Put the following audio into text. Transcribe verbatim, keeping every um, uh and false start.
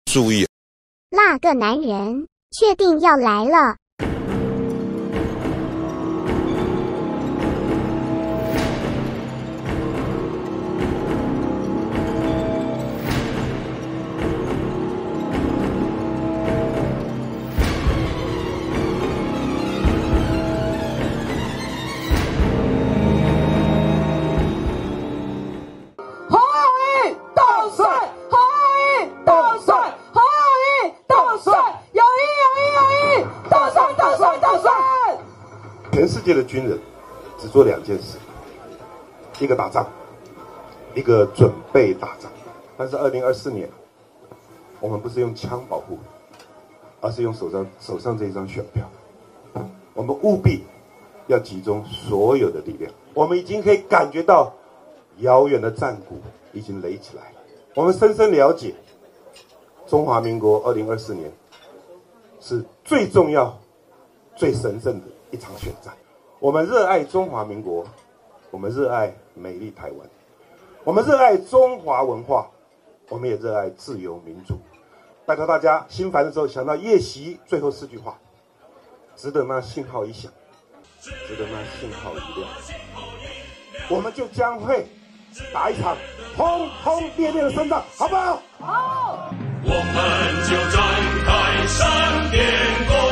注意， 那个男人确定要来了。 全世界的军人只做两件事，一个打仗，一个准备打仗。但是二零二四年，我们不是用枪保护，而是用手上手上这一张选票。我们务必要集中所有的力量。我们已经可以感觉到遥远的战鼓已经擂起来了。我们深深了解，中华民国二零二四年是最重要、最神圣的一场选战。我们热爱中华民国，我们热爱美丽台湾，我们热爱中华文化，我们也热爱自由民主。拜托大家，心烦的时候想到夜袭最后四句话，值得那信号一响，值得那信号一亮，我们就将会打一场轰轰烈烈的胜仗，好不好？ 好，我们就展开闪电弓。